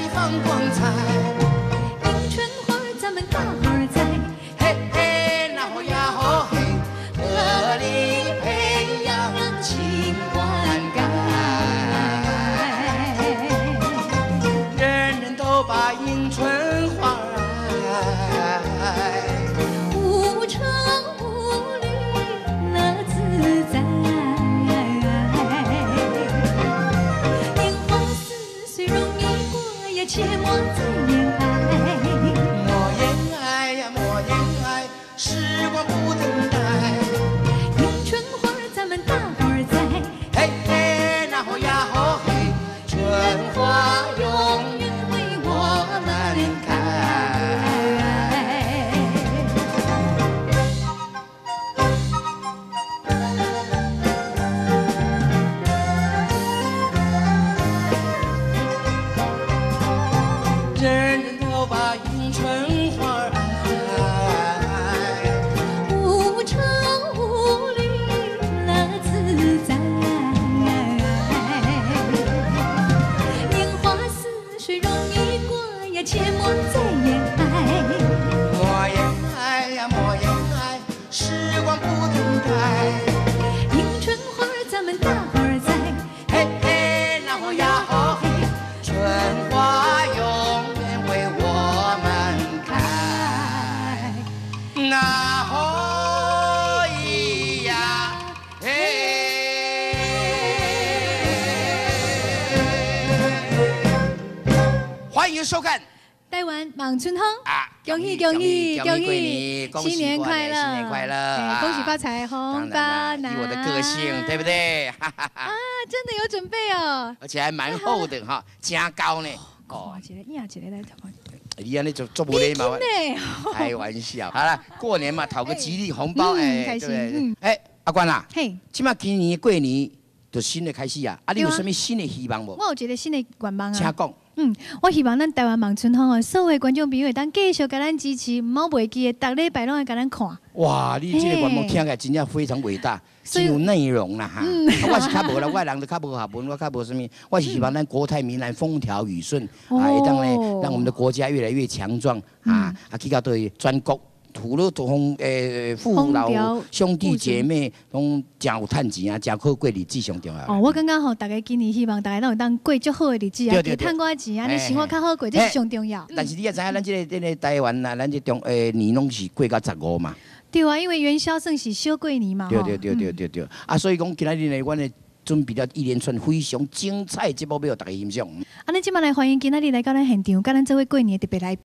放光彩。 迎春花咱们大伙儿栽， 嘿嘿，那好呀好嘿，合力培养情灌溉，人人都把迎春花爱。 无愁无虑乐自在。年华似水容易过呀，切莫再恋爱。 莫言爱呀，莫言爱，时光不等待。 迎春花咱们大伙儿栽， 嘿嘿，那好呀好嘿，春花永远为我们开。人人都把迎春花爱。 无愁无虑乐自在。年华似水容易过呀，切莫再恋爱。 莫言爱呀，莫言爱，时光不等待。 迎春花咱们大伙儿栽， 嘿嘿，那好呀好嘿，春花永远为我们开。那好咿呀嘿。欢迎收看台湾望春风啊！ 恭喜恭喜恭喜！ 恭喜新年快乐！ 新年快乐！ 对恭喜发财，红包拿！ 以我的个性，对不对？ 啊，真的有准备哦！ 而且还蛮厚的哈，加高呢。 哦，一个压一个来头。 你安尼做不礼貌， 呢？ 开玩笑。好了，过年嘛，讨个吉利红包，哎， 开心对不对？哎，阿关啦， 嘿， 起码今年过年就新的开始啊！啊，你有什么新的希望无？ 我有一个新的愿望啊！ 请讲。 我希望咱台湾望春风哦，所有观众朋友会当继续甲咱支持，唔好袂记的，逐礼拜拢会甲咱看。 哇，你这个愿望听起来真正非常伟大，真有内容啦哈。我是较无啦，我人就较无学问，我较无什么，我是希望咱国泰民安，风调雨顺，啊，会当呢让我们的国家越来越强壮啊，去到对全国。除了同父老兄弟姐妹拢真有趁钱啊，真好过日子上重要。 哦，我感觉吼，大家今年希望大家拢有当过足好的日子啊，加趁寡钱啊，你生活较好过，这是上重要。 但是你也知影，咱这个台湾啊，咱这年拢是过到15嘛。 对啊，因为元宵算是小过年嘛。 对。啊，所以讲今仔日呢，阮呢准备了一连串非常精彩节目要大家欣赏。 啊，咱即摆来欢迎今仔日来到咱现场，甲咱做伙过年的特别来